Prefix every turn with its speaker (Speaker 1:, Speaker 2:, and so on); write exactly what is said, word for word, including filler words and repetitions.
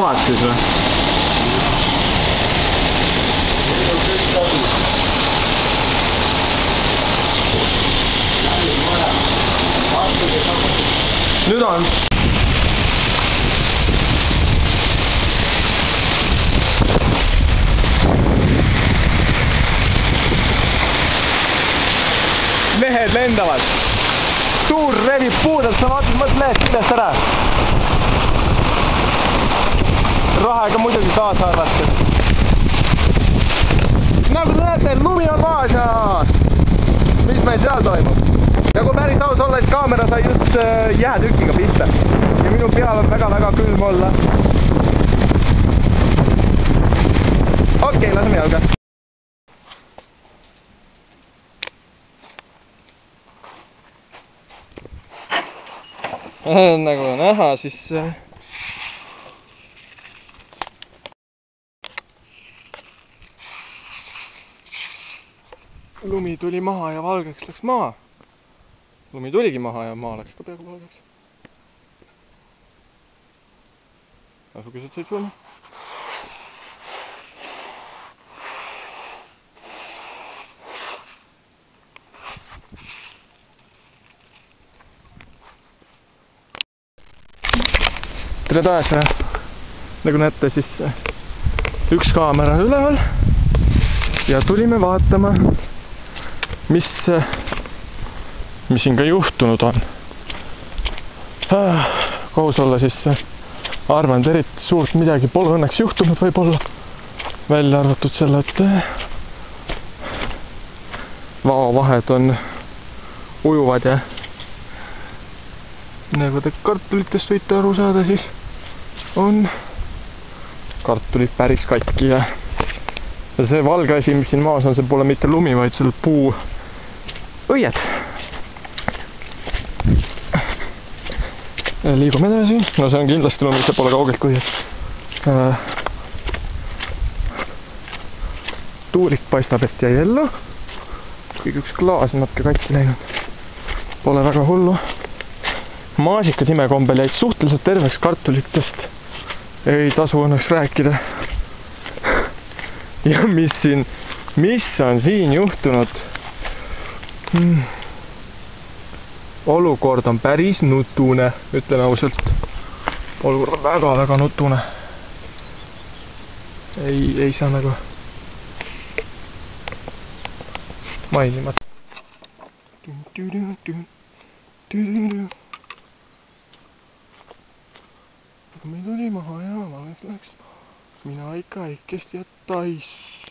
Speaker 1: tuhat siis või? Nüüd on. Mehed lendavad. Tuur revib puudelt, sa vaatad mõt mehed küljest ära. Rahega muidugi kaasa arvatud. Nagu te näete, lumi on maas ja mis meil seal toimub? Ja kui päris aus olla, siis kaamera sai just jäätükiga pihta. Ja minu pea võib väga-väga külm olla. Okei, laseme jalga. Nagu näha, siis lumi tuli maha ja valgeks läks maa. Lumi tuligi maha ja maa läks ka peaaegu valgeks. Asukesed said surma. Tere taas, nagu näete, siis üks kaamera on üleval ja tulime vaatama, mis, mis siin ka juhtunud on. Kohus olla siis arvan, et eriti suurt midagi pole õnneks juhtunud võib-olla, välja arvatud selle, et vaovahed on ujuvad ja nagu te kartulitest võite aru saada, siis on kartulid päris katki ja see valge asi, mis siin maas on, see pole mitte lumi, vaid seal puu õied. Liigume edasi, no see on kindlasti lumi, see pole kaugelt kui tuulik paistab, et jäi ellu, kuigi üks klaas on natuke katki läinud, pole väga hullu. Maasikad imekombel jäid suhteliselt terveks, kartulitest ei tasu õnneks rääkida. Ja mis siin, mis on siin juhtunud? Hmm. Olukord on päris nutune, ütlen ausalt. Olukord on väga-väga nutune. Ei, ei saa nagu mainimata. Lumi tuli maha ja valgeks läks. Mina ikka ikkest jätta ei